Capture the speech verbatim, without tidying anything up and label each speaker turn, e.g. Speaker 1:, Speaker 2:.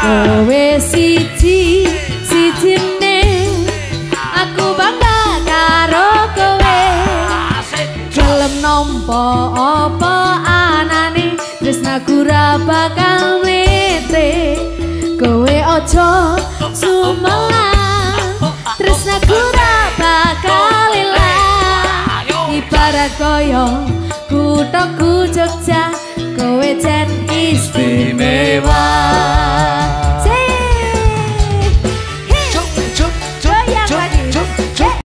Speaker 1: kowe siji sijine aku bangga karo kowe gelem nampa apa anane tresnaku ra bakal mlete kowe aja sumelang tresnaku ra bakal ilang ibarat kaya kuthaku Jogja kowe jan istimewa.